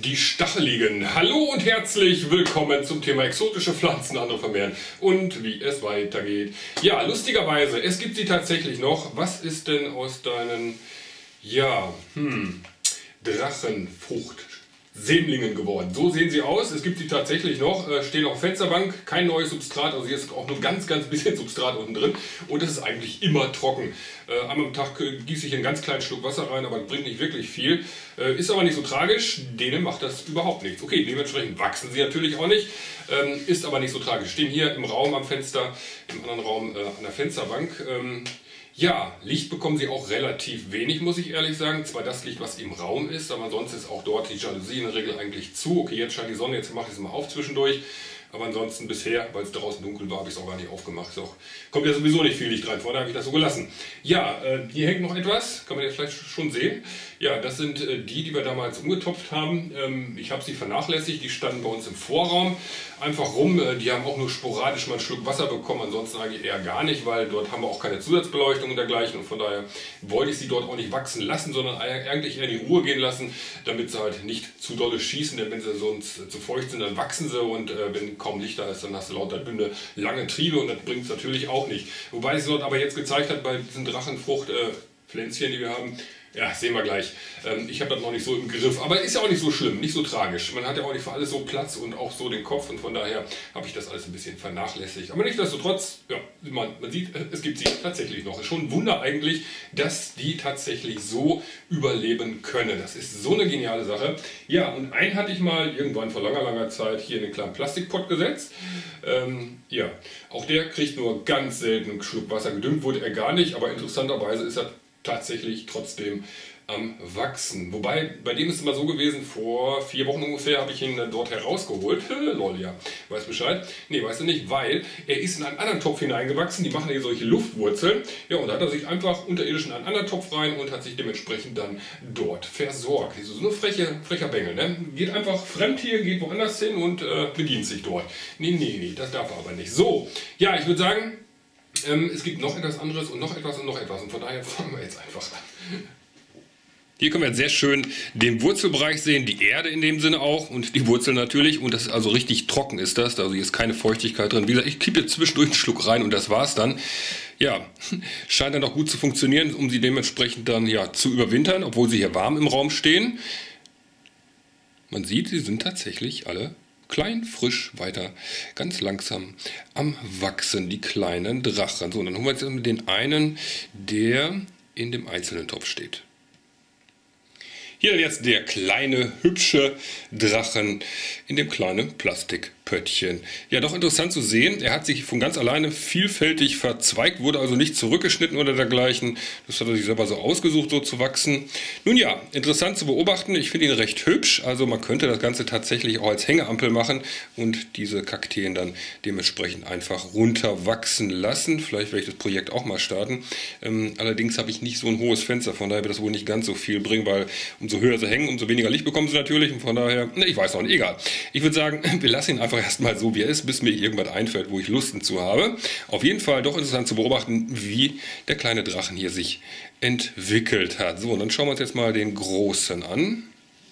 Die Stacheligen. Hallo und herzlich willkommen zum Thema exotische Pflanzen andere vermehren und wie es weitergeht. Ja, lustigerweise, es gibt sie tatsächlich noch. Was ist denn aus deinen, Drachenfrucht-Sämlingen geworden? So sehen sie aus. Es gibt sie tatsächlich noch. Stehen auf der Fensterbank. Kein neues Substrat. Also hier ist auch nur ganz bisschen Substrat unten drin. Und es ist eigentlich immer trocken. Einmal am Tag gieße ich einen ganz kleinen Schluck Wasser rein, aber bringt nicht wirklich viel. Ist aber nicht so tragisch. Denen macht das überhaupt nichts. Okay, dementsprechend wachsen sie natürlich auch nicht. Ist aber nicht so tragisch. Stehen hier im Raum am Fenster, im anderen Raum an der Fensterbank. Ja, Licht bekommen sie auch relativ wenig, muss ich ehrlich sagen. Zwar das Licht, was im Raum ist, aber ansonsten ist auch dort die Jalousie in der Regel eigentlich zu. Okay, jetzt scheint die Sonne, jetzt mache ich es mal auf zwischendurch. Aber ansonsten bisher, weil es draußen dunkel war, habe ich es auch gar nicht aufgemacht. So, kommt ja sowieso nicht viel Licht rein, vorher habe ich das so gelassen. Ja, hier hängt noch etwas, kann man jetzt vielleicht schon sehen. Ja, das sind die wir damals umgetopft haben. Ich habe sie vernachlässigt, die standen bei uns im Vorraum einfach rum. Die haben auch nur sporadisch mal einen Schluck Wasser bekommen, ansonsten eigentlich eher gar nicht, weil dort haben wir auch keine Zusatzbeleuchtung und dergleichen. Und von daher wollte ich sie dort auch nicht wachsen lassen, sondern eigentlich eher in die Ruhe gehen lassen, damit sie halt nicht zu dolle schießen. Denn wenn sie sonst zu feucht sind, dann wachsen sie und wenn kaum Licht da ist, dann hast du lauter dünne, lange Triebe und das bringt es natürlich auch nicht. Wobei es dort aber jetzt gezeigt hat, bei diesen Drachenfrucht-Pflänzchen, die wir haben, ja, sehen wir gleich. Ich habe das noch nicht so im Griff, aber ist ja auch nicht so schlimm, nicht so tragisch. Man hat ja auch nicht für alles so Platz und auch so den Kopf und von daher habe ich das alles ein bisschen vernachlässigt. Aber nichtsdestotrotz, ja, man sieht, es gibt sie tatsächlich noch. Ist schon ein Wunder eigentlich, dass die tatsächlich so überleben können. Das ist so eine geniale Sache. Ja, und einen hatte ich mal irgendwann vor langer Zeit hier in den kleinen Plastikpott gesetzt. Ja, auch der kriegt nur ganz selten einen Schluck Wasser. Gedüngt wurde er gar nicht, aber interessanterweise ist er tatsächlich trotzdem am Wachsen. Wobei, bei dem ist es mal so gewesen, vor 4 Wochen ungefähr habe ich ihn dort herausgeholt. Lol, ja, weiß Bescheid. Nee, weißt du nicht, weil er ist in einen anderen Topf hineingewachsen, die machen hier solche Luftwurzeln. Ja, und da hat er sich einfach unterirdisch in einen anderen Topf rein und hat sich dementsprechend dann dort versorgt. So eine frecher Bengel, ne? Geht einfach fremd hier, geht woanders hin und bedient sich dort. Nee, das darf er aber nicht. So, ja, ich würde sagen, es gibt noch etwas anderes und noch etwas und noch etwas. Und von daher fangen wir jetzt einfach an. Hier können wir jetzt sehr schön den Wurzelbereich sehen, die Erde in dem Sinne auch und die Wurzel natürlich. Und das ist also richtig trocken ist das. Also hier ist keine Feuchtigkeit drin. Wie gesagt, ich kippe jetzt zwischendurch einen Schluck rein und das war's dann. Ja, scheint dann auch gut zu funktionieren, um sie dementsprechend dann ja zu überwintern, obwohl sie hier warm im Raum stehen. Man sieht, sie sind tatsächlich alle klein, frisch, weiter, ganz langsam am Wachsen, die kleinen Drachen. So, und dann holen wir jetzt den einen, der in dem einzelnen Topf steht. Hier jetzt der kleine, hübsche Drachen in dem kleinen Plastikpöttchen. Ja, doch interessant zu sehen. Er hat sich von ganz alleine vielfältig verzweigt, wurde also nicht zurückgeschnitten oder dergleichen. Das hat er sich selber so ausgesucht, so zu wachsen. Nun ja, interessant zu beobachten. Ich finde ihn recht hübsch. Also man könnte das Ganze tatsächlich auch als Hängeampel machen und diese Kakteen dann dementsprechend einfach runter wachsen lassen. Vielleicht werde ich das Projekt auch mal starten. Allerdings habe ich nicht so ein hohes Fenster, von daher wird das wohl nicht ganz so viel bringen, weil umso höher sie hängen, umso weniger Licht bekommen sie natürlich und von daher, ich weiß noch nicht, egal. Ich würde sagen, wir lassen ihn einfach erstmal so, wie er ist, bis mir irgendwas einfällt, wo ich Lust zu habe. Auf jeden Fall doch interessant zu beobachten, wie der kleine Drachen hier sich entwickelt hat. So, und dann schauen wir uns jetzt mal den großen an.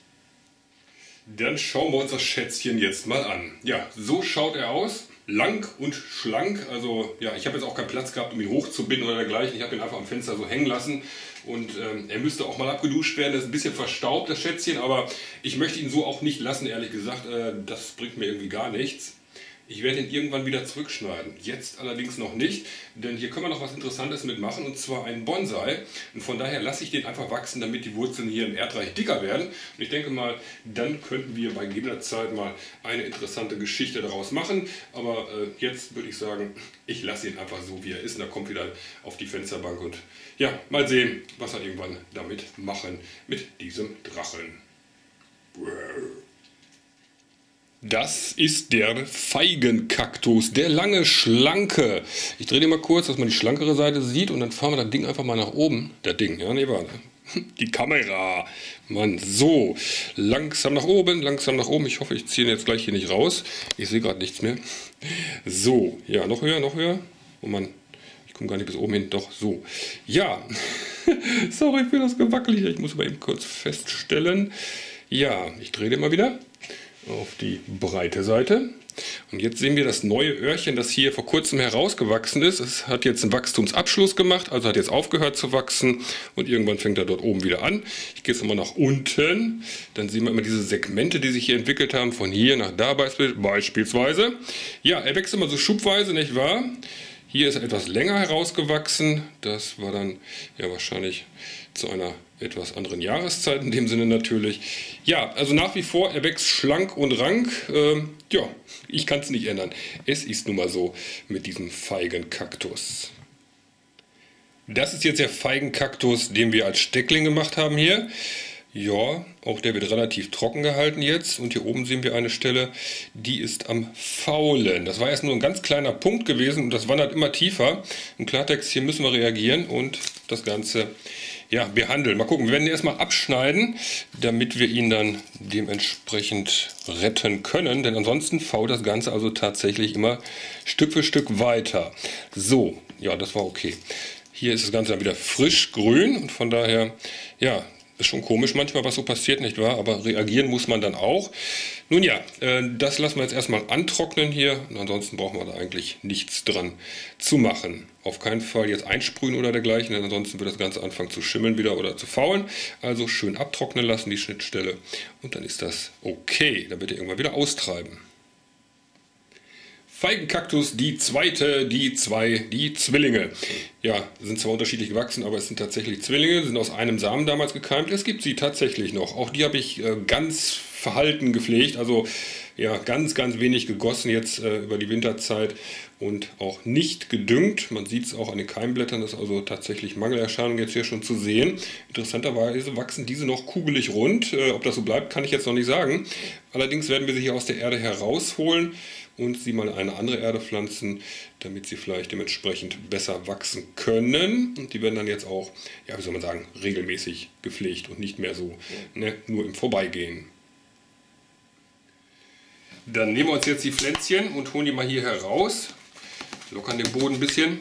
Dann schauen wir uns das Schätzchen jetzt mal an. Ja, so schaut er aus. Lang und schlank, also ja, ich habe jetzt auch keinen Platz gehabt, um ihn hochzubinden oder dergleichen. Ich habe ihn einfach am Fenster so hängen lassen und er müsste auch mal abgeduscht werden. Das ist ein bisschen verstaubt, das Schätzchen, aber ich möchte ihn so auch nicht lassen, ehrlich gesagt. Das bringt mir irgendwie gar nichts. Ich werde ihn irgendwann wieder zurückschneiden. Jetzt allerdings noch nicht, denn hier können wir noch was Interessantes mitmachen, und zwar einen Bonsai. Und von daher lasse ich den einfach wachsen, damit die Wurzeln hier im Erdreich dicker werden. Und ich denke mal, dann könnten wir bei gegebener Zeit mal eine interessante Geschichte daraus machen. Aber jetzt würde ich sagen, ich lasse ihn einfach so, wie er ist. Und er kommt wieder auf die Fensterbank. Und ja, mal sehen, was wir irgendwann damit machen, mit diesem Drachen. Das ist der Feigenkaktus, der lange, schlanke. Ich drehe den mal kurz, dass man die schlankere Seite sieht und dann fahren wir das Ding einfach mal nach oben. Das Ding, ja, nee, warte. Die Kamera. Mann, so. Langsam nach oben, langsam nach oben. Ich hoffe, ich ziehe ihn jetzt gleich hier nicht raus. Ich sehe gerade nichts mehr. So, ja, noch höher, noch höher. Oh Mann, ich komme gar nicht bis oben hin. Doch, so. Ja, sorry für das Gewackelige. Ich muss aber eben kurz feststellen. Ja, ich drehe den mal wieder auf die breite Seite. Und jetzt sehen wir das neue Öhrchen, das hier vor kurzem herausgewachsen ist. Es hat jetzt einen Wachstumsabschluss gemacht, also hat jetzt aufgehört zu wachsen und irgendwann fängt er dort oben wieder an. Ich gehe jetzt nochmal nach unten, dann sehen wir immer diese Segmente, die sich hier entwickelt haben, von hier nach da beispielsweise. Ja, er wächst immer so schubweise, nicht wahr? Hier ist er etwas länger herausgewachsen, das war dann ja wahrscheinlich zu einer etwas anderen Jahreszeit in dem Sinne natürlich. Ja, also nach wie vor, er wächst schlank und rank. Ja, ich kann es nicht ändern. Es ist nun mal so mit diesem Feigenkaktus. Das ist jetzt der Feigenkaktus, den wir als Steckling gemacht haben hier. Ja, auch der wird relativ trocken gehalten jetzt. Und hier oben sehen wir eine Stelle, die ist am Faulen. Das war erst nur ein ganz kleiner Punkt gewesen und das wandert immer tiefer. Im Klartext, hier müssen wir reagieren und das Ganze ja, behandeln. Mal gucken, wir werden ihn erstmal abschneiden, damit wir ihn dann dementsprechend retten können. Denn ansonsten fault das Ganze also tatsächlich immer Stück für Stück weiter. So, ja, das war okay. Hier ist das Ganze dann wieder frisch grün und von daher, ja, ist schon komisch manchmal, was so passiert, nicht wahr? Aber reagieren muss man dann auch. Nun ja, das lassen wir jetzt erstmal antrocknen hier. Und ansonsten brauchen wir da eigentlich nichts dran zu machen. Auf keinen Fall jetzt einsprühen oder dergleichen, denn ansonsten wird das Ganze anfangen zu schimmeln wieder oder zu faulen. Also schön abtrocknen lassen, die Schnittstelle. Und dann ist das okay. Dann wird er irgendwann wieder austreiben. Feigenkaktus, die zweite, die Zwillinge. Ja, sind zwar unterschiedlich gewachsen, aber es sind tatsächlich Zwillinge, sind aus einem Samen damals gekeimt. Es gibt sie tatsächlich noch. Auch die habe ich ganz verhalten gepflegt, also ja, ganz wenig gegossen jetzt über die Winterzeit und auch nicht gedüngt. Man sieht es auch an den Keimblättern, das ist also tatsächlich Mangelerscheinung jetzt hier schon zu sehen. Interessanterweise wachsen diese noch kugelig rund. Ob das so bleibt, kann ich jetzt noch nicht sagen. Allerdings werden wir sie hier aus der Erde herausholen und sie mal in eine andere Erde pflanzen, damit sie vielleicht dementsprechend besser wachsen können. Und die werden dann jetzt auch, ja, wie soll man sagen, regelmäßig gepflegt und nicht mehr so, ne, nur im Vorbeigehen. Dann nehmen wir uns jetzt die Pflänzchen und holen die mal hier heraus. Lockern den Boden ein bisschen.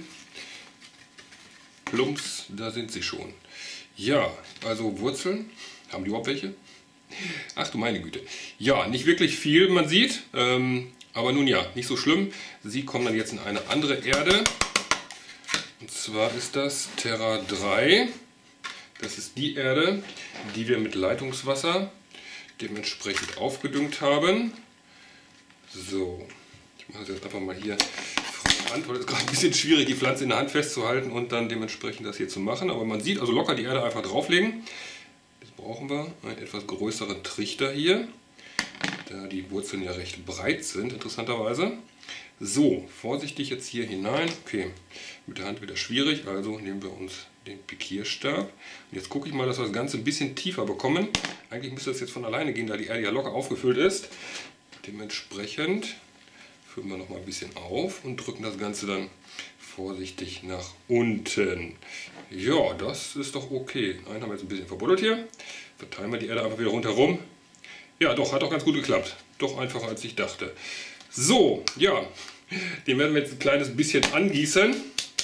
Plumps, da sind sie schon. Ja, also Wurzeln. Haben die überhaupt welche? Ach du meine Güte. Ja, nicht wirklich viel, man sieht. Aber nun ja, nicht so schlimm. Sie kommen dann jetzt in eine andere Erde. Und zwar ist das Terra 3. Das ist die Erde, die wir mit Leitungswasser dementsprechend aufgedüngt haben. So, ich mache das jetzt einfach mal hier von Hand, weil es gerade ein bisschen schwierig, die Pflanze in der Hand festzuhalten und dann dementsprechend das hier zu machen. Aber man sieht, also locker die Erde einfach drauflegen. Jetzt brauchen wir einen etwas größeren Trichter hier, da die Wurzeln ja recht breit sind, interessanterweise. So, vorsichtig jetzt hier hinein. Okay, mit der Hand wieder schwierig, also nehmen wir uns den Pikierstab. Und jetzt gucke ich mal, dass wir das Ganze ein bisschen tiefer bekommen. Eigentlich müsste das jetzt von alleine gehen, da die Erde ja locker aufgefüllt ist. Dementsprechend füllen wir noch mal ein bisschen auf und drücken das Ganze dann vorsichtig nach unten. Ja, das ist doch okay. Einen haben wir jetzt ein bisschen verbuddelt hier. Verteilen wir die Erde einfach wieder rundherum. Ja, doch, hat auch ganz gut geklappt. Doch einfacher als ich dachte. So, ja, den werden wir jetzt ein kleines bisschen angießen.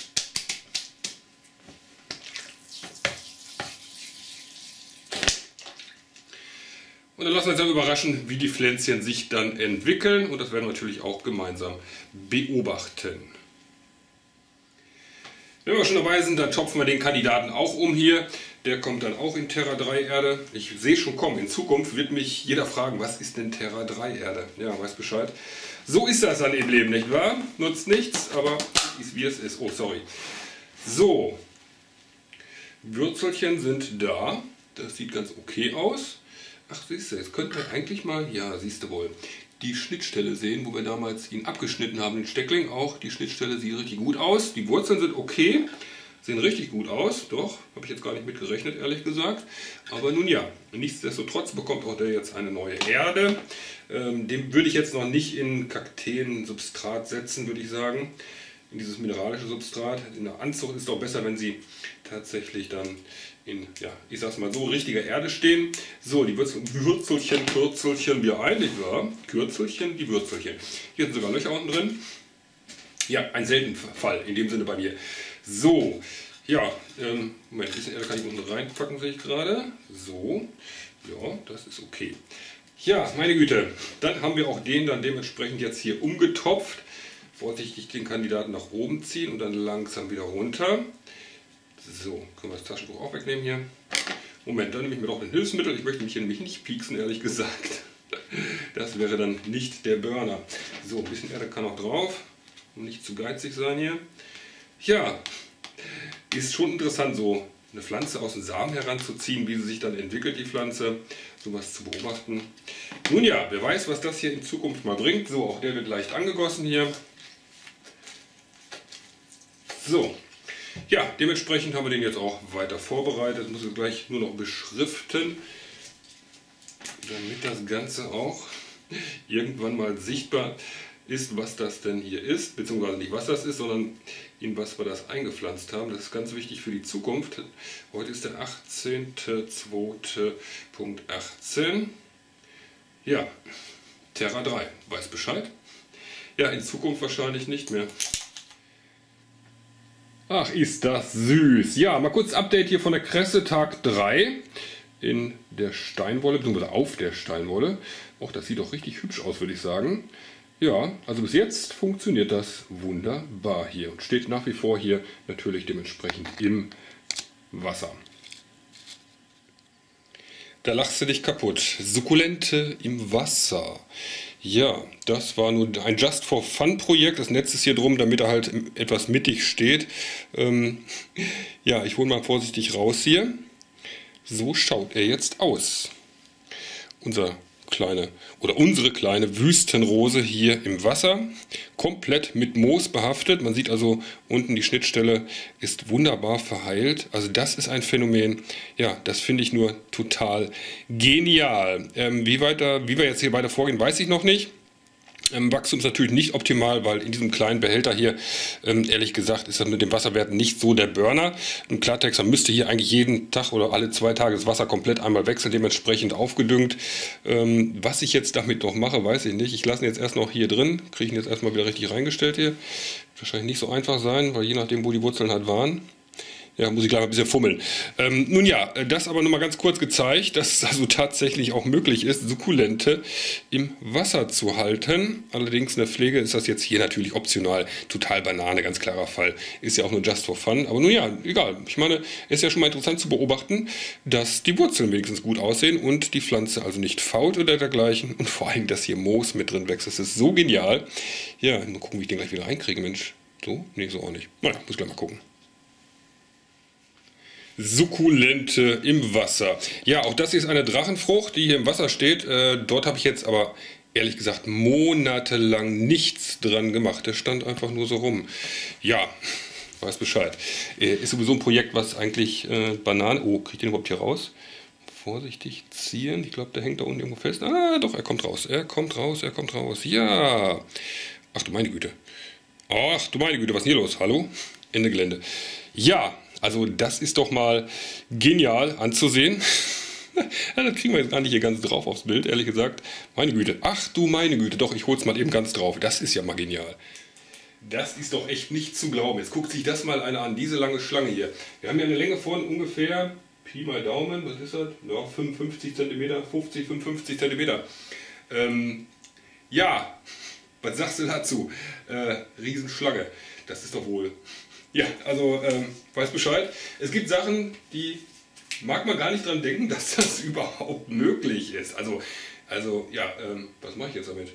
Und dann lassen wir uns dann überraschen, wie die Pflänzchen sich dann entwickeln. Und das werden wir natürlich auch gemeinsam beobachten. Wenn wir schon dabei sind, dann topfen wir den Kandidaten auch um hier. Der kommt dann auch in Terra 3 Erde. Ich sehe schon kommen, in Zukunft wird mich jeder fragen, was ist denn Terra 3 Erde? Ja, weiß Bescheid. So ist das dann im Leben, nicht wahr? Nutzt nichts, aber ist wie es ist. Oh, sorry. So, Würzelchen sind da. Das sieht ganz okay aus. Ach, siehst du, jetzt könnten wir eigentlich mal, ja, siehst du wohl, die Schnittstelle sehen, wo wir damals ihn abgeschnitten haben, den Steckling. Auch die Schnittstelle sieht richtig gut aus. Die Wurzeln sind okay, sehen richtig gut aus. Doch, habe ich jetzt gar nicht mit gerechnet, ehrlich gesagt. Aber nun ja, nichtsdestotrotz bekommt auch der jetzt eine neue Erde. Dem würde ich jetzt noch nicht in Kakteen-Substrat setzen, würde ich sagen. In dieses mineralische Substrat. In der Anzucht ist es doch besser, wenn sie tatsächlich dann in, ja, ich sag's mal so, richtiger Erde stehen. So, die Würzelchen, Kürzelchen wieder ein, nicht wahr? Kürzelchen, die Würzelchen. Hier sind sogar Löcher unten drin. Ja, ein seltener Fall, in dem Sinne bei mir. So, ja, Moment, ein bisschen Erde kann ich unten reinpacken, sehe ich gerade. So, Ja, das ist okay. Ja, meine Güte, dann haben wir auch den dann dementsprechend jetzt hier umgetopft. Vorsichtig den Kandidaten nach oben ziehen und dann langsam wieder runter. So, können wir das Taschentuch auch wegnehmen hier. Moment, dann nehme ich mir doch ein Hilfsmittel. Ich möchte mich hier nämlich nicht pieksen, ehrlich gesagt. Das wäre dann nicht der Burner. So, ein bisschen Erde kann noch drauf, um nicht zu geizig sein hier. Ja, ist schon interessant, so eine Pflanze aus dem Samen heranzuziehen, wie sie sich dann entwickelt, die Pflanze, sowas zu beobachten. Nun ja, wer weiß, was das hier in Zukunft mal bringt. So, auch der wird leicht angegossen hier. So, ja, dementsprechend haben wir den jetzt auch weiter vorbereitet. Das muss ich gleich nur noch beschriften, damit das Ganze auch irgendwann mal sichtbar ist, was das denn hier ist, beziehungsweise nicht was das ist, sondern in was wir das eingepflanzt haben. Das ist ganz wichtig für die Zukunft. Heute ist der 18.02.18. Ja, Terra 3, weiß Bescheid. Ja, in Zukunft wahrscheinlich nicht mehr. Ach, ist das süß. Ja, mal kurz Update hier von der Kresse Tag 3 in der Steinwolle, beziehungsweise auf der Steinwolle. Och, das sieht doch richtig hübsch aus, würde ich sagen. Ja, also bis jetzt funktioniert das wunderbar hier und steht nach wie vor hier natürlich dementsprechend im Wasser. Da lachst du dich kaputt. Sukkulente im Wasser. Ja, das war nur ein Just for Fun Projekt. Das Netz ist hier drum, damit er halt etwas mittig steht. Ja, ich hole mal vorsichtig raus hier. So schaut er jetzt aus. Unsere kleine Wüstenrose hier im Wasser, komplett mit Moos behaftet. Man sieht also unten die Schnittstelle ist wunderbar verheilt. Also das ist ein Phänomen, ja, das finde ich nur total genial. Wie wir jetzt hier weiter vorgehen, weiß ich noch nicht. Wachstum ist natürlich nicht optimal, weil in diesem kleinen Behälter hier, ehrlich gesagt, ist das mit den Wasserwerten nicht so der Burner. Im Klartext, man müsste hier eigentlich jeden Tag oder alle 2 Tage das Wasser komplett einmal wechseln, dementsprechend aufgedüngt. Was ich jetzt damit noch mache, weiß ich nicht. Ich lasse ihn jetzt erst noch hier drin, kriege ihn jetzt erstmal wieder richtig reingestellt hier. Wird wahrscheinlich nicht so einfach sein, weil je nachdem, wo die Wurzeln halt waren. Ja, muss ich gleich mal ein bisschen fummeln. Nun ja, das aber nur mal ganz kurz gezeigt, dass es also tatsächlich auch möglich ist, Sukkulente im Wasser zu halten. Allerdings in der Pflege ist das jetzt hier natürlich optional. Total Banane, ganz klarer Fall. Ist ja auch nur just for fun. Aber nun ja, egal. Ich meine, ist ja schon mal interessant zu beobachten, dass die Wurzeln wenigstens gut aussehen und die Pflanze also nicht fault oder dergleichen. Und vor allem, dass hier Moos mit drin wächst. Das ist so genial. Ja, mal gucken, wie ich den gleich wieder reinkriege, Mensch. So? Nee, so auch nicht. Naja, muss gleich mal gucken. Sukkulente im Wasser. Ja, auch das hier ist eine Drachenfrucht, die hier im Wasser steht. Dort habe ich jetzt aber ehrlich gesagt monatelang nichts dran gemacht. Der stand einfach nur so rum. Ja, weiß Bescheid. Ist sowieso ein Projekt, was eigentlich Bananen... Oh, kriege ich den überhaupt hier raus? Vorsichtig ziehen. Ich glaube, der hängt da unten irgendwo fest. Ah, doch, er kommt raus. Er kommt raus, er kommt raus. Ja. Ach du meine Güte. Ach du meine Güte, was ist denn hier los? Hallo? Ende Gelände. Ja. Also das ist doch mal genial anzusehen. Ja, das kriegen wir jetzt gar nicht hier ganz drauf aufs Bild, ehrlich gesagt. Meine Güte, ach du meine Güte, doch, ich hol's mal eben ganz drauf. Das ist ja mal genial. Das ist doch echt nicht zu glauben. Jetzt guckt sich das mal einer an, diese lange Schlange hier. Wir haben ja eine Länge von ungefähr, Pi mal Daumen, was ist das? Ja, 55 cm, 50, 55 cm. Ja, was sagst du dazu? Riesenschlange, das ist doch wohl... Ja, also weiß Bescheid. Es gibt Sachen, die mag man gar nicht dran denken, dass das überhaupt möglich ist. Also ja, was mache ich jetzt damit?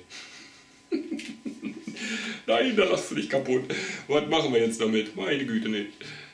Nein, da lachst du dich kaputt. Was machen wir jetzt damit? Meine Güte, nicht.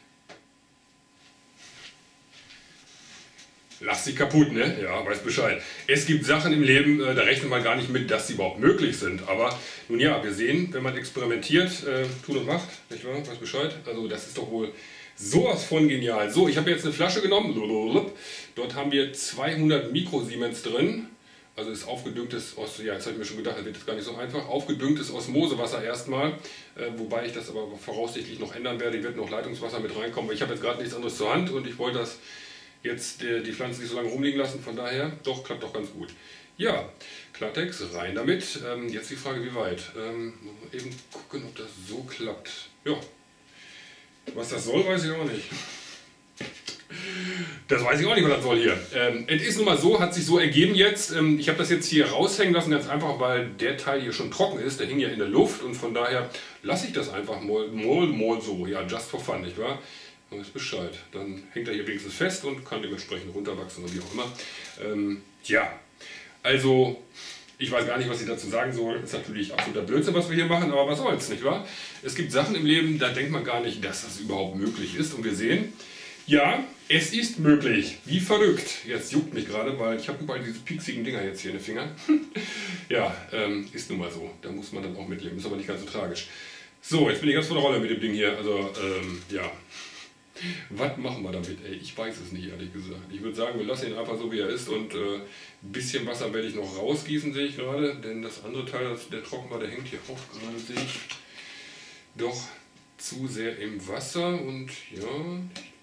Lass dich kaputt, ne? Ja, weiß Bescheid. Es gibt Sachen im Leben, da rechnet man gar nicht mit, dass sie überhaupt möglich sind. Aber nun ja, wir sehen, wenn man experimentiert, tut und macht, nicht wahr? Weiß Bescheid. Also das ist doch wohl sowas von genial. So, ich habe jetzt eine Flasche genommen. Dort haben wir 200 Mikrosiemens drin. Also ist aufgedüngtes, ja, jetzt habe ich mir schon gedacht, das wird jetzt gar nicht so einfach. Aufgedüngtes Osmosewasser erstmal, wobei ich das aber voraussichtlich noch ändern werde. Hier wird noch Leitungswasser mit reinkommen, weil ich habe jetzt gerade nichts anderes zur Hand und ich wollte das jetzt die Pflanze nicht so lange rumliegen lassen, von daher, doch, klappt doch ganz gut. Ja, Klartext, rein damit. Jetzt die Frage, wie weit. Eben gucken, ob das so klappt. Ja, was das soll, weiß ich auch nicht. Das weiß ich auch nicht, was das soll hier. Es ist nun mal so, hat sich so ergeben jetzt. Ich habe das jetzt hier raushängen lassen, ganz einfach, weil der Teil hier schon trocken ist. Der hing ja in der Luft und von daher lasse ich das einfach mal so. Ja, just for fun, nicht wahr? Dann ist Bescheid. Dann hängt er hier wenigstens fest und kann dementsprechend runterwachsen oder wie auch immer. Ja, also ich weiß gar nicht, was ich dazu sagen soll. Ist natürlich absoluter Blödsinn, was wir hier machen, aber was soll's, nicht wahr? Es gibt Sachen im Leben, da denkt man gar nicht, dass das überhaupt möglich ist. Und wir sehen, ja, es ist möglich. Wie verrückt. Jetzt juckt mich gerade, weil ich habe überall diese pieksigen Dinger jetzt hier in den Fingern. Ja, ist nun mal so. Da muss man dann auch mitleben. Ist aber nicht ganz so tragisch. So, jetzt bin ich ganz vor der Rolle mit dem Ding hier. Also, ja. Was machen wir damit? Ey, ich weiß es nicht, ehrlich gesagt. Ich würde sagen, wir lassen ihn einfach so, wie er ist. Und ein bisschen Wasser werde ich noch rausgießen, sehe ich gerade. Denn das andere Teil, der trocken war, der hängt hier auch gerade, sehe ich. Doch zu sehr im Wasser. Und ja...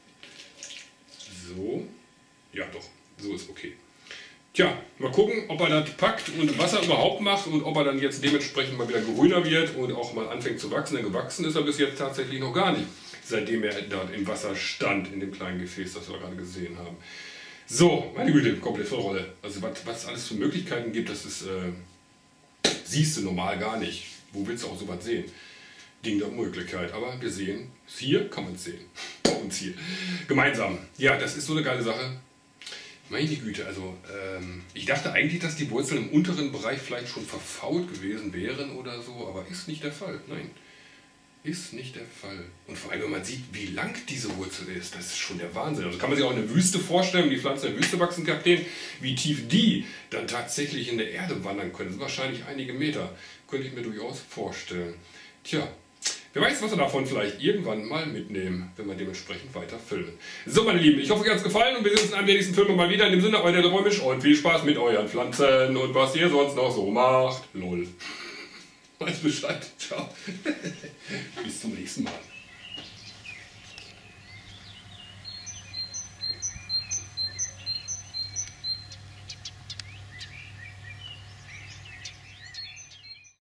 So, ja doch, so ist okay. Tja, mal gucken, ob er das packt und Wasser überhaupt macht und ob er dann jetzt dementsprechend mal wieder grüner wird und auch mal anfängt zu wachsen. Denn gewachsen ist er bis jetzt tatsächlich noch gar nicht, seitdem er dort im Wasser stand, in dem kleinen Gefäß, das wir gerade gesehen haben. So, meine Güte, komplett voll Rolle. Also was es alles für Möglichkeiten gibt, das ist, siehst du normal gar nicht. Wo willst du auch sowas sehen? Ding der Möglichkeit, aber wir sehen, hier kann man es sehen. Bei uns hier. Gemeinsam. Ja, das ist so eine geile Sache. Meine Güte, also ich dachte eigentlich, dass die Wurzeln im unteren Bereich vielleicht schon verfault gewesen wären oder so, aber ist nicht der Fall. Nein, ist nicht der Fall. Und vor allem, wenn man sieht, wie lang diese Wurzel ist, das ist schon der Wahnsinn. Also kann man sich auch eine Wüste vorstellen, wenn die Pflanzen in der Wüste wachsen, Kapitän, wie tief die dann tatsächlich in der Erde wandern können. Das sind wahrscheinlich einige Meter. Könnte ich mir durchaus vorstellen. Tja. Wer weiß, was wir davon vielleicht irgendwann mal mitnehmen, wenn wir dementsprechend weiter filmen. So, meine Lieben, ich hoffe, euch hat es gefallen und wir sehen uns in einem der nächsten Filme mal wieder. In dem Sinne, euer Räumisch und viel Spaß mit euren Pflanzen und was ihr sonst noch so macht. Lol. Weiß Bescheid. Ciao. Bis zum nächsten Mal.